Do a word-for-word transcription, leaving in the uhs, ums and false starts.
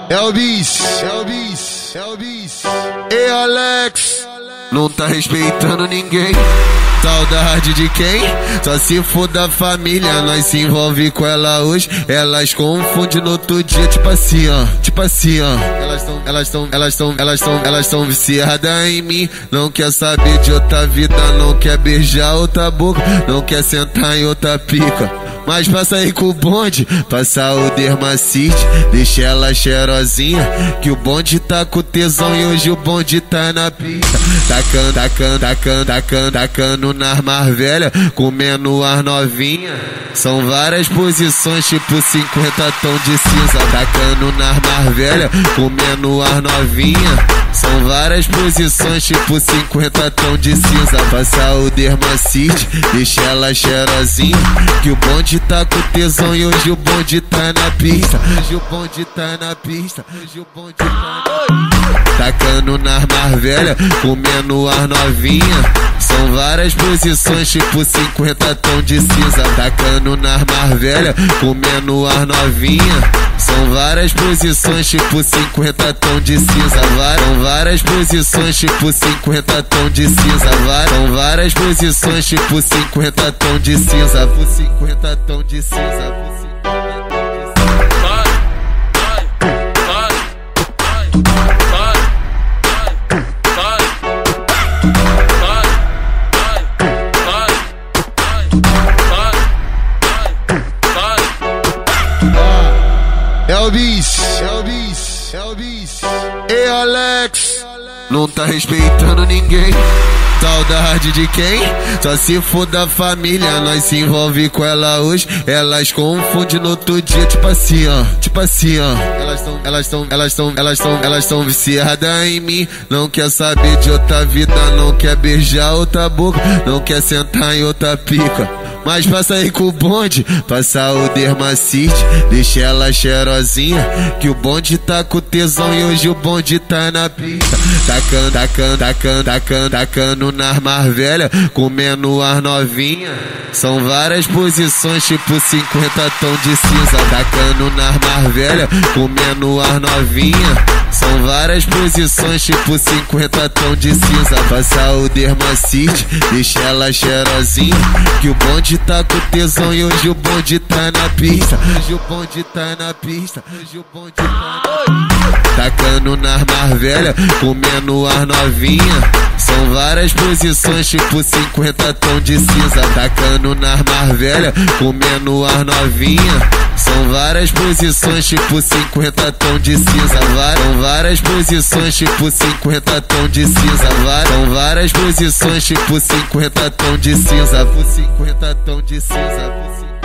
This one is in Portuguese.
Elvis, Elvis, Elvis. E Alex, não tá respeitando ninguém. Saudade de quem? Só se for da família. Nós se envolve com ela hoje, elas confundem no outro dia. Tipo assim, ó, tipo assim, ó. Elas tão, elas tão, elas tão, elas tão, elas tão viciadas em mim. Não quer saber de outra vida, não quer beijar outra boca, não quer sentar em outra pica. Mas pra sair com o bonde, passar o dermacite, deixa ela cheirosinha, que o bonde tá com tesão e hoje o bonde tá na pista. Tacando, tacando, tacando, tacando, tacando nas mais velhas, comendo as novinhas. São várias posições, tipo cinquenta tons de cinza. Tacando nas mais velhas, comendo as novinhas. São várias posições, tipo cinquenta tons de cinza. Passar o dermacite, deixa ela cheirosinha, que o bonde tá com tesão e hoje o bonde tá na pista. Hoje o bonde tá na pista. Hoje o bonde tá na pista. Tacando nas mais velhas, comendo as novinhas. São várias posições, tipo cinquenta tons de cinza. Tacando nas mais velhas, comendo as novinhas. São várias posições, tipo cinquenta tons de cinza. São várias posições, tipo cinquenta tons de cinza. São várias posições, tipo cinquenta tons de cinza. Por cinquenta tons de cinza. Elvis, Elvis, Elvis. E Alex, não tá respeitando ninguém. Saudade de quem? Só se for da família. Nós se envolve com ela hoje, elas confundem no outro dia. Tipo assim, ó, tipo assim, ó. Elas tão, elas tão, elas tão, elas tão, elas tão viciadas em mim. Não quer saber de outra vida, não quer beijar outra boca, não quer sentar em outra pica. Mas pra sair com o bonde, passar o dermacite, deixa ela cheirosinha, que o bonde tá com tesão e hoje o bonde tá na pista. Tacando, tacando, tacando, tacando, tacando nas mais velhas, comendo as novinhas. São várias posições, tipo cinquenta tons de cinza. Tacando nas mais velhas, comendo as novinhas. São várias posições, tipo cinquenta tons de cinza. Passar o dermacite, deixa ela cheirosinha, que o bonde tá com tesão e hoje o bonde tá na pista. Hoje o bonde tá na pista. Hoje o bonde tá na pista. Tacando nas mais velhas, comendo as novinhas. São várias posições, tipo cinquenta tons de cinza. Tacando nas mais velhas, comendo as novinhas. São várias posições, tipo cinquenta tons de cinza. São várias posições, tipo cinquenta tons de cinza. São várias posições, tipo cinquenta tons de cinza. Por cinquenta tons de cinza.